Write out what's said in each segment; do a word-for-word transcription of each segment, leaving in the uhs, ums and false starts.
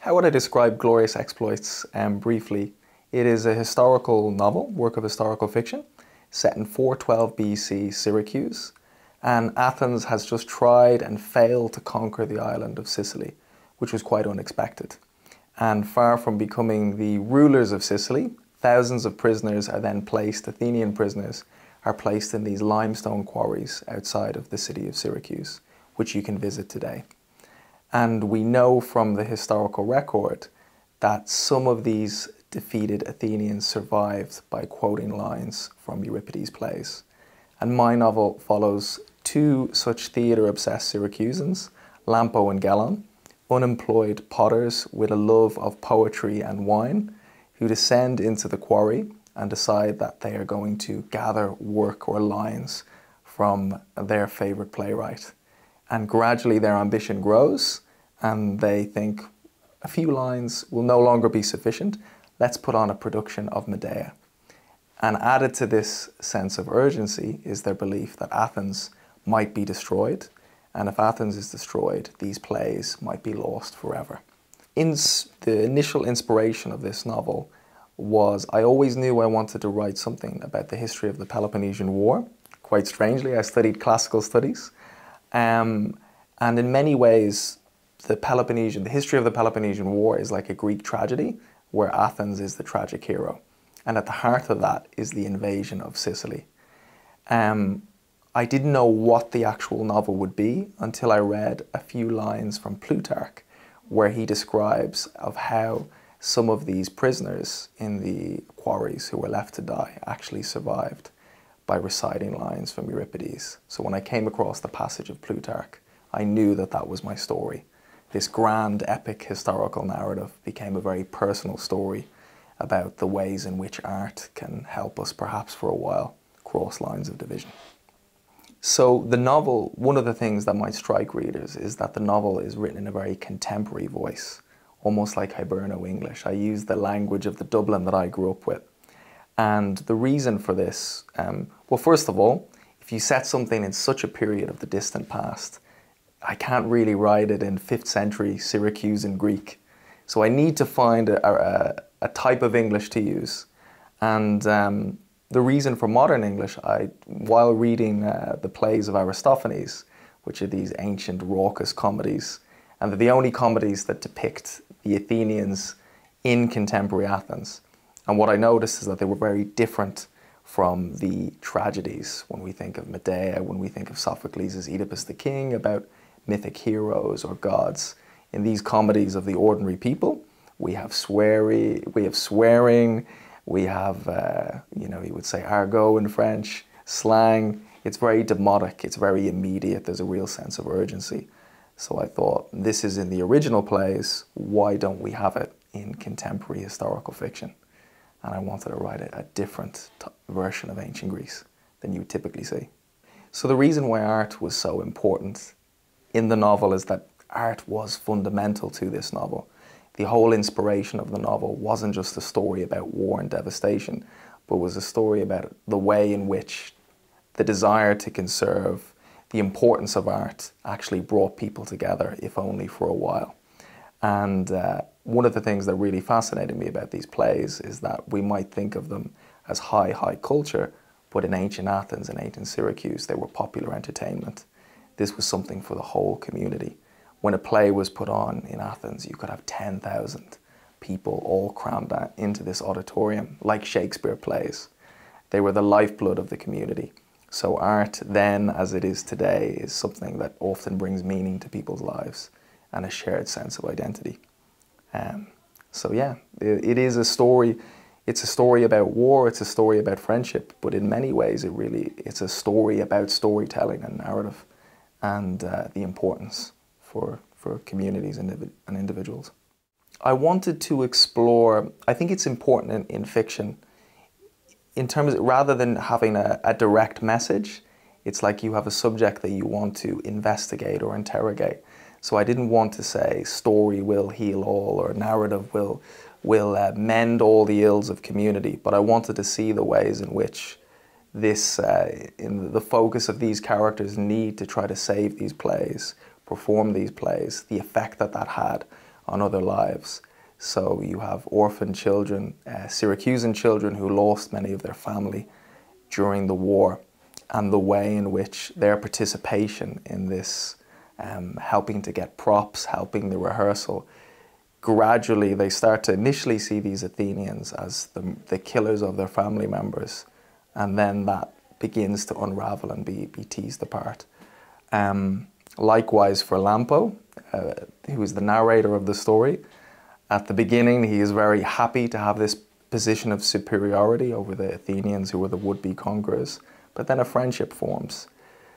How would I describe Glorious Exploits um, briefly? It is a historical novel, work of historical fiction, set in four twelve B C Syracuse, and Athens has just tried and failed to conquer the island of Sicily, which was quite unexpected. And far from becoming the rulers of Sicily, thousands of prisoners are then placed, Athenian prisoners, are placed in these limestone quarries outside of the city of Syracuse, which you can visit today. And we know from the historical record that some of these defeated Athenians survived by quoting lines from Euripides' plays. And my novel follows two such theatre-obsessed Syracusans, Lampo and Gelon, unemployed potters with a love of poetry and wine, who descend into the quarry and decide that they are going to gather work or lines from their favourite playwright. And gradually their ambition grows, and they think a few lines will no longer be sufficient. Let's put on a production of Medea. And added to this sense of urgency is their belief that Athens might be destroyed, and if Athens is destroyed, these plays might be lost forever. In the initial inspiration of this novel was I always knew I wanted to write something about the history of the Peloponnesian War. Quite strangely, I studied classical studies, um, and in many ways, the Peloponnesian, the history of the Peloponnesian War is like a Greek tragedy, where Athens is the tragic hero. And at the heart of that is the invasion of Sicily. Um, I didn't know what the actual novel would be until I read a few lines from Plutarch, where he describes of how some of these prisoners in the quarries who were left to die actually survived by reciting lines from Euripides. So when I came across the passage of Plutarch, I knew that that was my story. This grand epic historical narrative became a very personal story about the ways in which art can help us perhaps for a while cross lines of division. So the novel, one of the things that might strike readers is that the novel is written in a very contemporary voice, almost like Hiberno English. I use the language of the Dublin that I grew up with. And the reason for this, um, well, first of all, if you set something in such a period of the distant past, I can't really write it in fifth century Syracusan Greek. So I need to find a, a, a type of English to use. And um, the reason for modern English, I, while reading uh, the plays of Aristophanes, which are these ancient raucous comedies, and they're the only comedies that depict the Athenians in contemporary Athens. And what I noticed is that they were very different from the tragedies when we think of Medea, when we think of Sophocles' Oedipus the King, about mythic heroes or gods. In these comedies of the ordinary people, we have sweary, we have swearing, we have, uh, you know, you would say argot in French, slang. It's very demotic, it's very immediate, there's a real sense of urgency. So I thought, this is in the original plays, why don't we have it in contemporary historical fiction? And I wanted to write a, a different version of ancient Greece than you would typically see. So the reason why art was so important in the novel is that art was fundamental to this novel. The whole inspiration of the novel wasn't just a story about war and devastation, but was a story about the way in which the desire to conserve, the importance of art actually brought people together, if only for a while. And uh, one of the things that really fascinated me about these plays is that we might think of them as high, high culture, but in ancient Athens and ancient Syracuse, they were popular entertainment. This was something for the whole community. When a play was put on in Athens, you could have ten thousand people all crammed into this auditorium, like Shakespeare plays. They were the lifeblood of the community. So art then, as it is today, is something that often brings meaning to people's lives and a shared sense of identity. Um, so yeah, it, it is a story, it's a story about war, it's a story about friendship, but in many ways it really, it's a story about storytelling and narrative and uh, the importance for, for communities and, and individuals. I wanted to explore, I think it's important in, in fiction, in terms of, rather than having a, a direct message, it's like you have a subject that you want to investigate or interrogate. So I didn't want to say story will heal all or narrative will, will uh, mend all the ills of community, but I wanted to see the ways in which this, uh, in the focus of these characters' need to try to save these plays, perform these plays, the effect that that had on other lives. So you have orphan children, uh, Syracusan children who lost many of their family during the war, and the way in which their participation in this, um, helping to get props, helping the rehearsal, gradually they start to initially see these Athenians as the, the killers of their family members, and then that begins to unravel and be, be teased apart. Um, likewise for Lampo, uh, who is the narrator of the story. At the beginning, he is very happy to have this position of superiority over the Athenians, who were the would-be conquerors, but then a friendship forms.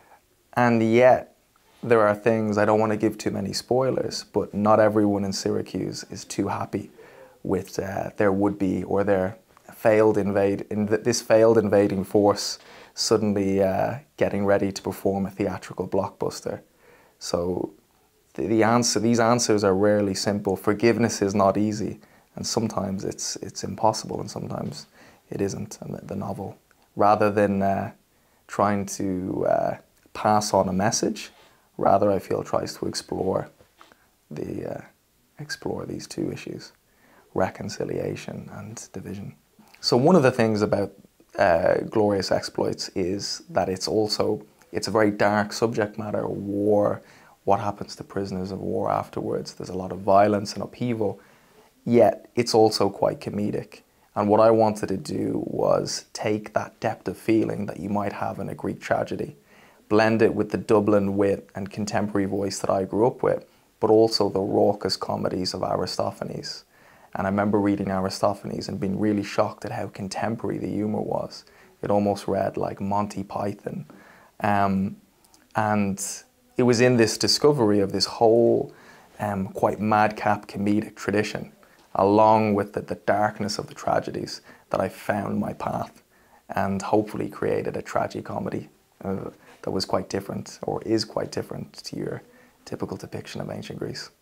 And yet, there are things, I don't want to give too many spoilers, but not everyone in Syracuse is too happy with uh, their would-be or their failed invade, in this failed invading force suddenly uh, getting ready to perform a theatrical blockbuster. So the, the answer, these answers are rarely simple. Forgiveness is not easy, and sometimes it's, it's impossible, and sometimes it isn't. And the, the novel, rather than uh, trying to uh, pass on a message, rather I feel tries to explore the uh, explore these two issues, reconciliation and division. So one of the things about uh, Glorious Exploits is that it's also, it's a very dark subject matter, war, what happens to prisoners of war afterwards. There's a lot of violence and upheaval, yet it's also quite comedic. And what I wanted to do was take that depth of feeling that you might have in a Greek tragedy, blend it with the Dublin wit and contemporary voice that I grew up with, but also the raucous comedies of Aristophanes. And I remember reading Aristophanes and being really shocked at how contemporary the humour was. It almost read like Monty Python. Um, and it was in this discovery of this whole um, quite madcap comedic tradition, along with the, the darkness of the tragedies, that I found my path and hopefully created a tragicomedy uh, that was quite different, or is quite different, to your typical depiction of ancient Greece.